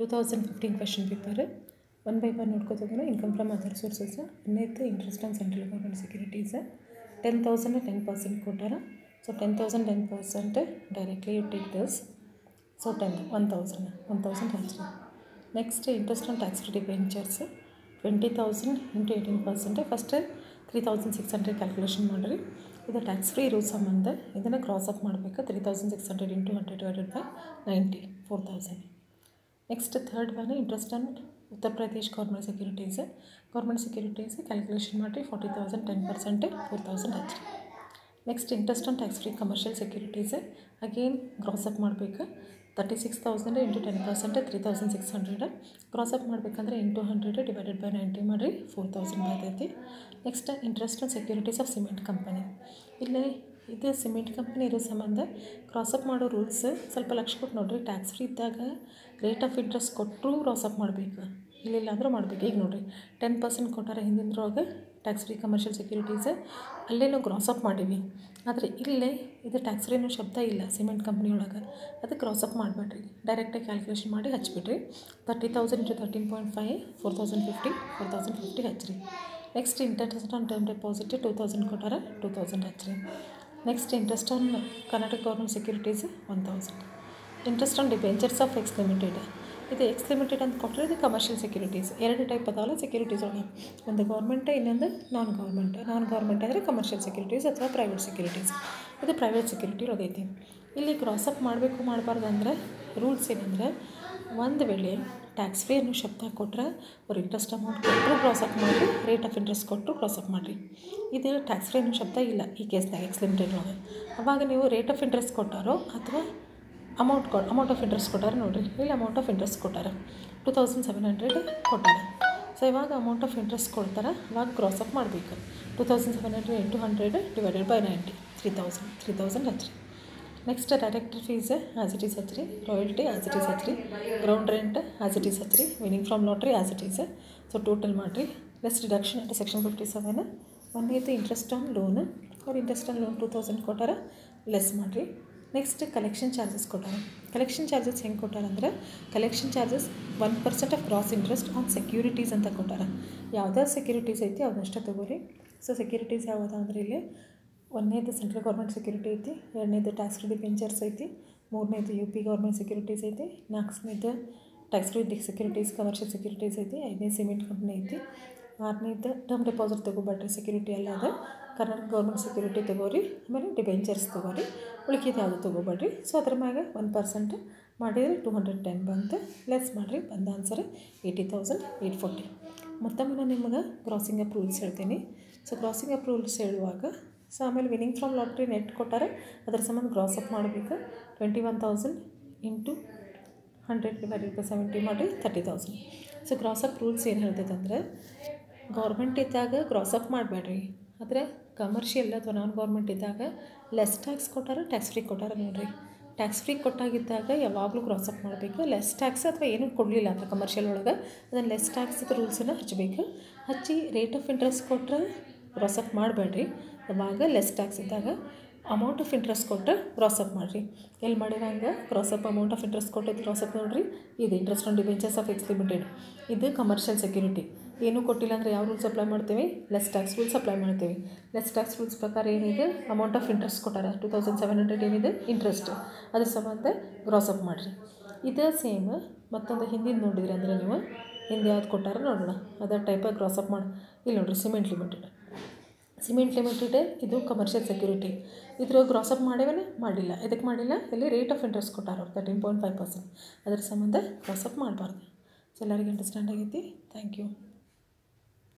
2015 question paper 1 by 1 ನೋಡ್ಕೋತಿದ್ರೆ income from other sources ಇನ್ನೈತೆ interest on central government securities 10,000 10% ಕೊಟ್ಟಾರ. So 10,000 10% directly you take this. So 1,000 ಹಚ್ಚಿರಿ. Next interest on tax free debentures 20,000 into 18%. First 3,600 calculation ಮಾಡಿರಿ. ಇದು tax free ಇರೋ ಸಂಬಂಧ ಇದನ್ನು cross up ಮಾಡಬೇಕು. 3,600 into 100 divided by 90 4,000. Next third one interest on Uttar Pradesh government securities calculation ಮಾಡಿರಿ. 40,000 10% 4,000 ಹಚ್ಚಿರಿ. Next interest on tax free commercial securities again cross up ಮಾಡಬೇಕು. 36,000 into 10% 3,600 cross up ಮಾಡಬೇಕಂದ್ರೆ ಇಂಟು 100 divided by 90 ಮಾಡಿರಿ 4,000 ಬರ್ತೈತಿ. Next interest on securities of cement company. ಇಲ್ಲಿ ಇದು cement company ಇರೋ ಸಂಬಂಧ ಕ್ರಾಸ್ ಅಪ್ ಮಾಡೋ ರೂಲ್ಸ್ ಸ್ವಲ್ಪ ಲಕ್ಷ ಕೊಟ್ಟು ನೋಡಿರಿ. ಟ್ಯಾಕ್ಸ್ ಫ್ರೀ ಇದ್ದಾಗ ರೇಟ್ ಆಫ್ ಇಂಟ್ರೆಸ್ಟ್ ಕೊಟ್ಟರು ಕ್ರಾಸ್ ಅಪ್ ಮಾಡಬೇಕು, ಇಲ್ಲಿಲ್ಲ ಅಂದರೂ ಮಾಡಬೇಕು. ಈಗ ನೋಡಿರಿ 10% ಕೊಟ್ಟಾರ ಹಿಂದಿಂದ್ರೊಳಗೆ ಟ್ಯಾಕ್ಸ್ ಫ್ರೀ ಕಮರ್ಷಿಯಲ್ ಸೆಕ್ಯೂರಿಟೀಸ್, ಅಲ್ಲೇ ನಾವು ಕ್ರಾಸ್ ಅಪ್ ಮಾಡೀವಿ. ಆದರೆ ಇಲ್ಲೇ ಇದು ಟ್ಯಾಕ್ಸ್ ಫ್ರೀ ಅನ್ನೋ ಶಬ್ದ ಇಲ್ಲ ಸಿಮೆಂಟ್ ಕಂಪ್ನಿ ಒಳಗೆ, ಅದಕ್ಕೆ ಕ್ರಾಸ್ ಅಪ್ ಮಾಡಬೇಡ್ರಿ. ಡೈರೆಕ್ಟಾಗಿ ಕ್ಯಾಲ್ಕುಲೇಷನ್ ಮಾಡಿ ಹಚ್ಬಿಡ್ರಿ. 30,000 into 13.5 4,050 4,050 ಹಚ್ಚಿರಿ. Next interest on term deposit 2,000 ಕೊಟ್ಟಾರ 2,000 ಹಚ್ಚಿರಿ. Next interest on Karnataka government securities 1,000. Interest on debentures of X limited, ಇದು ಎಕ್ಸ್ ಲಿಮಿಟೆಡ್ ಅಂತ ಕೊಟ್ಟರೆ ಇದು ಕಮರ್ಷಿಯಲ್ ಸೆಕ್ಯೂರಿಟೀಸ್. ಎರಡು ಟೈಪ್ ಅದಾವಲ್ಲ ಸೆಕ್ಯೂರಿಟೀಸ್ ಒಳಗೆ, ಒಂದು ಗೌರ್ಮೆಂಟ್ ಇನ್ನೊಂದು ನಾನ್ ಗೌರ್ಮೆಂಟ್ ಅಂದರೆ ಕಮರ್ಷಿಯಲ್ ಸೆಕ್ಯೂರಿಟೀಸ್ ಅಥವಾ ಪ್ರೈವೇಟ್ ಸೆಕ್ಯೂರಿಟೀಸ್. ಇದು ಪ್ರೈವೇಟ್ ಸೆಕ್ಯೂರಿಟಿ ಒಳಗೈತಿ. ಇಲ್ಲಿ ಕ್ರಾಸ್ ಅಪ್ ಮಾಡಬೇಕು ಮಾಡಬಾರ್ದು ಅಂದರೆ ರೂಲ್ಸ್ ಏನಂದರೆ, ಒಂದು ವೇಳೆ ಟ್ಯಾಕ್ಸ್ ಫ್ರೀ ಅನ್ನೋ ಶಬ್ದ ಕೊಟ್ಟರೆ ಅವ್ರು ಇಂಟ್ರೆಸ್ಟ್ ಅಮೌಂಟ್ ಕೊಟ್ಟರು ಕ್ರಾಸ್ ಅಪ್ ಮಾಡಿರಿ, ರೇಟ್ ಆಫ್ ಇಂಟ್ರೆಸ್ಟ್ ಕೊಟ್ಟರು ಕ್ರಾಸ್ ಅಪ್ ಮಾಡಿರಿ. ಇದು ಟ್ಯಾಕ್ಸ್ ಫ್ರೀ ಅನ್ನೋ ಶಬ್ದ ಇಲ್ಲ ಈ ಕೇಸ್ನಾಗ ಎಕ್ಸ್ ಲಿಮಿಟೆಡ್ ಒಳಗೆ. ಅವಾಗ ನೀವು ರೇಟ್ ಆಫ್ ಇಂಟ್ರೆಸ್ಟ್ ಕೊಟ್ಟಾರೋ ಅಥವಾ ಅಮೌಂಟ್ ಆಫ್ ಇಂಟ್ರೆಸ್ಟ್ ಕೊಟ್ಟಾರ ನೋಡಿರಿ. ಇಲ್ಲಿ ಅಮೌಂಟ್ ಆಫ್ ಇಂಟ್ರೆಸ್ಟ್ ಕೊಟ್ಟಾರ 2,700 ಕೊಟ್ಟಾರ. ಸೊ ಇವಾಗ ಅಮೌಂಟ್ ಆಫ್ ಇಂಟ್ರೆಸ್ಟ್ ಕೊಡ್ತಾರೆ, ಅವಾಗ ಕ್ರಾಸ್ ಅಪ್ ಮಾಡಬೇಕು. 2,700 into 100 divided by 90 3,000 ಹಚ್ಚಿರಿ. Next director fees as it is ಹಚ್ಚಿರಿ. ರಾಯಲ್ಟಿ ಆ್ಯಸ್ ಇಟ್ ಈಸ್ ಹಚ್ಚಿರಿ. Ground rent as it is ಹಚ್ಚಿರಿ. Winning from lottery as it is. So total ಮಾಡಿರಿ. Less deduction ಅಂತ section 57. ಒಂದೇದು interest on loan, ಅವ್ರು interest on loan 2,000 ಕೊಟ್ಟಾರ, less ಮಾಡಿರಿ. Next collection charges ಕೊಟ್ಟಾರ. ಕಲೆಕ್ಷನ್ ಚಾರ್ಜಸ್ ಹೆಂಗೆ ಕೊಟ್ಟಾರಂದ್ರೆ, collection charges 1% of gross interest on securities ಅಂತ ಕೊಟ್ಟಾರ. ಯಾವುದೇ ಸೆಕ್ಯೂರಿಟೀಸ್ ಐತಿ ಅದನ್ನಷ್ಟೇ ತೊಗೋರಿ. ಸೊ ಸೆಕ್ಯೂರಿಟೀಸ್ ಯಾವುದು ಅಂದರೆ ಇಲ್ಲಿ ಒಂದನೇದು ಸೆಂಟ್ರಲ್ ಗೌರ್ಮೆಂಟ್ ಸೆಕ್ಯೂರಿಟಿ ಐತಿ, ಎರಡನೇದು ಟ್ಯಾಕ್ಸ್ ಫ್ರೀ ಡಿಬೆಂಚರ್ಸ್ ಐತಿ, ಮೂರನೇದು UP ಗೌರ್ಮೆಂಟ್ ಸೆಕ್ಯೂರಿಟೀಸ್ ಐತಿ, ನಾಲ್ಕನೇದು tax free securities commercial securities ಐತಿ, ಐದನೇದು ಸಿಮೆಂಟ್ ಕಂಪ್ನಿ ಐತಿ, ಆರನೇದು ಟರ್ಮ್ ಡೆಪಾಸಿಟ್ ತೊಗೋಬೇಡ್ರಿ, ಸೆಕ್ಯೂರಿಟಿ ಅಲ್ಲ ಅದು ಕರ್ನಾಟಕ ಗೌರ್ಮೆಂಟ್ ಸೆಕ್ಯೂರಿಟಿ ತೊಗೋರಿ. ಆಮೇಲೆ ಡಿಬೆಂಚರ್ಸ್ ತೊಗೋರಿ, ಉಳಿಕಿದ್ದು ಯಾವುದು ತೊಗೋಬೇಡ್ರಿ. ಸೊ ಅದ್ರ ಮ್ಯಾಗ 1% ಮಾಡಿದರೆ 210 ಬಂತು, ಲೆಸ್ ಮಾಡಿರಿ. ಬಂದ ಆನ್ಸರ್ 80,840. ಮತ್ತೊಮ್ಮೆ ನಾನು ನಿಮಗೆ ಕ್ರಾಸಿಂಗ್ ಅಪ್ ರೂಲ್ಸ್ ಹೇಳ್ತೀನಿ. ಸೊ ಕ್ರಾಸಿಂಗ್ ಅಪ್ ರೂಲ್ಸ್ ಹೇಳುವಾಗ, ಸೊ ಆಮೇಲೆ ವಿನಿಂಗ್ ಫ್ರಮ್ ಲಾಟ್ರಿ ನೆಟ್ ಕೊಟ್ಟಾರೆ, ಅದರ ಸಂಬಂಧ ಕ್ರಾಸ್ ಅಪ್ ಮಾಡಬೇಕು. 21,000 into 100 divided by 70 ಮಾಡಿ 30,000. ಸೊ ಕ್ರಾಸ್ ಅಪ್ ರೂಲ್ಸ್ ಏನು ಹೇಳ್ತೈತೆ ಅಂದರೆ, ಗೌರ್ಮೆಂಟ್ ಇದ್ದಾಗ ಕ್ರಾಸ್ ಅಪ್ ಮಾಡಬೇಡ್ರಿ, ಆದರೆ ಕಮರ್ಷಿಯಲ್ ಅಥವಾ ನಾನ್ ಗೌರ್ಮೆಂಟ್ ಇದ್ದಾಗ ಲೆಸ್ ಟ್ಯಾಕ್ಸ್ ಕೊಟ್ಟಾರ ಟ್ಯಾಕ್ಸ್ ಫ್ರೀ ಕೊಟ್ಟಾರ ನೋಡಿರಿ. ಟ್ಯಾಕ್ಸ್ ಫ್ರೀ ಕೊಟ್ಟಾಗಿದ್ದಾಗ ಯಾವಾಗಲೂ ಕ್ರಾಸ್ ಅಪ್ ಮಾಡಬೇಕು. ಲೆಸ್ ಟ್ಯಾಕ್ಸ್ ಅಥವಾ ಏನೂ ಕೊಡಲಿಲ್ಲ ಅಂತ ಕಮರ್ಷಿಯಲ್ ಒಳಗೆ, ಅದನ್ನು ಲೆಸ್ ಟ್ಯಾಕ್ಸ್ ರೂಲ್ಸನ್ನು ಹಚ್ಚಬೇಕು. ಹಚ್ಚಿ ರೇಟ್ ಆಫ್ ಇಂಟ್ರೆಸ್ಟ್ ಕೊಟ್ಟರೆ ಕ್ರಾಸ್ ಅಪ್ ಮಾಡಬೇಡ್ರಿ. ಅವಾಗ ಲೆಸ್ ಟ್ಯಾಕ್ಸ್ ಇದ್ದಾಗ ಅಮೌಂಟ್ ಆಫ್ ಇಂಟ್ರೆಸ್ಟ್ ಕೊಟ್ಟರೆ ಕ್ರಾಸ್ ಅಪ್ ಮಾಡಿರಿ. ಎಲ್ಲಿ ಮಾಡಿರಂಗೆ cross up amount of interest ಕೊಟ್ಟದ್ದು ಕ್ರಾಸ್ ಅಪ್ ನೋಡಿರಿ. ಇದು interest on debentures of X limited, ಇದು ಕಮರ್ಷಿಯಲ್ ಸೆಕ್ಯೂರಿಟಿ. ಏನೂ ಕೊಟ್ಟಿಲ್ಲ ಅಂದರೆ ಯಾವ ರೂಲ್ಸ್ ಅಪ್ಲೈ ಮಾಡ್ತೀವಿ? ಲೆಸ್ ಟ್ಯಾಕ್ಸ್ ರೂಲ್ಸ್ ಅಪ್ಲೈ ಮಾಡ್ತೀವಿ. ಲೆಸ್ ಟ್ಯಾಕ್ಸ್ ರೂಲ್ಸ್ ಪ್ರಕಾರ ಏನಿದೆ, ಅಮೌಂಟ್ ಆಫ್ ಇಂಟ್ರೆಸ್ಟ್ ಕೊಟ್ಟಾರ 2,700 ಏನಿದೆ ಇಂಟ್ರೆಸ್ಟ್, ಅದ್ರ ಸಂಬಂಧ ಕ್ರಾಸ್ ಅಪ್ ಮಾಡಿರಿ. ಇದು ಸೇಮ್ ಮತ್ತೊಂದು ಹಿಂದಿನ ನೋಡಿದ್ರಿ ಅಂದರೆ ನೀವು ಹಿಂದೆ ಯಾವ್ದು ಕೊಟ್ಟಾರ ನೋಡೋಣ, ಅದರ ಟೈಪಾಗಿ ಕ್ರಾಸ್ ಅಪ್ ಮಾಡಿ. ಇಲ್ಲಿ ನೋಡಿರಿ ಸಿಮೆಂಟ್ ಲಿಮಿಟೆಡ್ ಇದು ಕಮರ್ಷಿಯಲ್ ಸೆಕ್ಯೂರಿಟಿ. ಇದ್ರ ಕ್ರಾಸ್ ಅಪ್ ಮಾಡೇವೇನೆ ಮಾಡಿಲ್ಲ. ಇದಕ್ಕೆ ಮಾಡಿಲ್ಲ, ಇಲ್ಲಿ ರೇಟ್ ಆಫ್ ಇಂಟ್ರೆಸ್ಟ್ ಕೊಟ್ಟಾರ 13.5%, ಅದರ ಸಂಬಂಧ ಕ್ರಾಸ್ ಅಪ್ ಮಾಡಬಾರ್ದು. ಸೊ ಎಲ್ಲರಿಗೂ ಅಂಡರ್ಸ್ಟ್ಯಾಂಡ್ ಆಗೈತಿ. Thank you.